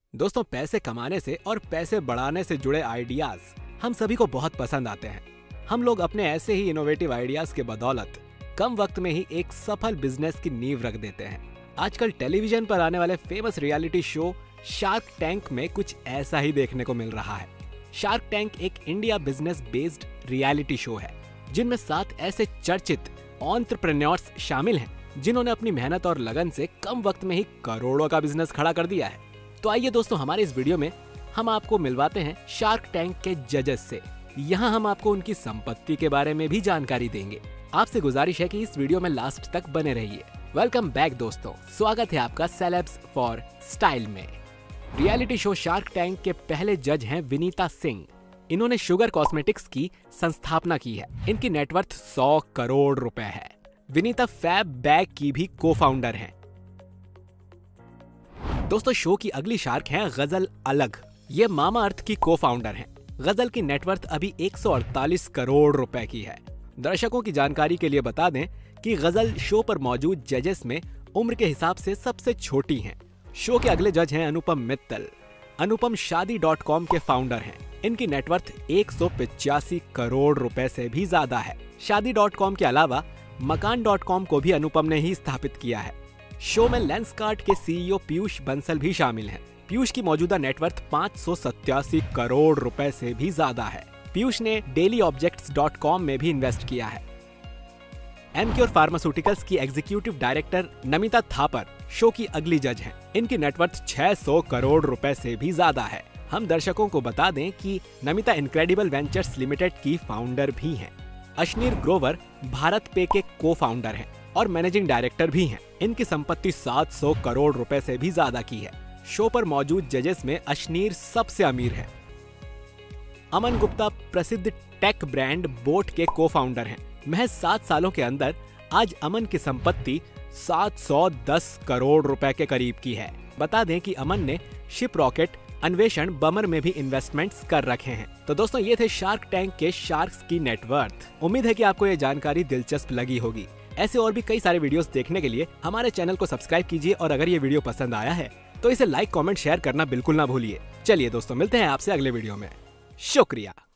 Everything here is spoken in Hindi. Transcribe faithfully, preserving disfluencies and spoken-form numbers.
दोस्तों, पैसे कमाने से और पैसे बढ़ाने से जुड़े आइडियाज हम सभी को बहुत पसंद आते हैं। हम लोग अपने ऐसे ही इनोवेटिव आइडियाज के बदौलत कम वक्त में ही एक सफल बिजनेस की नींव रख देते हैं। आजकल टेलीविजन पर आने वाले famous reality show Shark Tank में कुछ ऐसा ही देखने को मिल रहा है। शार्क टैंक एक India business based reality show है, जिनमें सात ऐसे चर्चित एंटरप्रेन्योर्स शामिल हैं जिन्होंने अपनी मेहनत और लगन से कम वक्त में ही करोड़ों का बिजनेस खड़ा कर दिया है। तो आइए दोस्तों, हमारे इस वीडियो में हम आपको मिलवाते हैं शार्क टैंक के जजेस से। यहाँ हम आपको उनकी संपत्ति के बारे में भी जानकारी देंगे। आपसे गुजारिश है कि इस वीडियो में लास्ट तक बने रहिए। वेलकम बैक दोस्तों, स्वागत है आपका सेलेब्स फॉर स्टाइल में। रियलिटी शो शार्क टैंक के पहले जज हैं विनीता सिंह। इन्होंने शुगर कॉस्मेटिक्स की संस्थापना की है। इनकी नेटवर्थ सौ करोड़ रुपए है। विनीता फैब बैग की भी को फाउंडर हैं। दोस्तों, शो की अगली शार्क हैं गजल अलग। ये मामा अर्थ की को फाउंडर हैं। गजल की नेटवर्थ अभी एक सौ अड़तालीस करोड़ रुपए की है। दर्शकों की जानकारी के लिए बता दें कि गजल शो पर मौजूद जजेस में उम्र के हिसाब से सबसे छोटी हैं। शो के अगले जज हैं अनुपम मित्तल। अनुपम शादी डॉट कॉम के फाउंडर हैं। इनकी नेटवर्थ एक सौ पचासी करोड़ रुपए से भी ज्यादा है। शादी डॉट कॉम के अलावा मकान डॉट कॉम को भी अनुपम ने ही स्थापित किया है। शो में लेंसकार्ट के सीईओ पीयूष बंसल भी शामिल हैं। पीयूष की मौजूदा नेटवर्थ पाँच सौ सत्तासी करोड़ रुपए से भी ज्यादा है। पीयूष ने डेली ऑब्जेक्ट्स डॉट कॉम में भी इन्वेस्ट किया है। एमक्योर फार्मास्यूटिकल्स की executive director Namita Thapar show की अगली जज हैं। इनकी नेटवर्थ छह सौ करोड़ रुपए से भी ज्यादा है। हम दर्शकों को बता दें कि नमिता इनक्रेडिबल वेंचर्स लिमिटेड की फाउंडर भी हैं। अश्नीर ग्रोवर भारत पे के को फाउंडर हैं और मैनेजिंग डायरेक्टर भी हैं। इनकी संपत्ति सात सौ करोड़ रुपए से भी ज्यादा की है। शो पर मौजूद जजेस में अश्नीर सबसे अमीर है। अमन गुप्ता प्रसिद्ध टेक ब्रांड बोट के को फाउंडर हैं। महज सात सालों के अंदर आज अमन की संपत्ति सात सौ दस करोड़ रुपए के करीब की है। बता दें कि अमन ने शिप रॉकेट, अन्वेषण, बमर में भी इन्वेस्टमेंट्स कर रखे हैं। तो दोस्तों, ये थे शार्क टैंक के शार्क्स की नेटवर्थ। उम्मीद है कि आपको ये जानकारी दिलचस्प लगी होगी। ऐसे और भी कई सारे वीडियोस देखने के लिए हमारे चैनल को सब्सक्राइब कीजिए और अगर ये वीडियो पसंद आया है तो इसे लाइक, कमेंट, शेयर करना बिल्कुल ना भूलिए। चलिए दोस्तों, मिलते हैं आपसे अगले वीडियो में। शुक्रिया।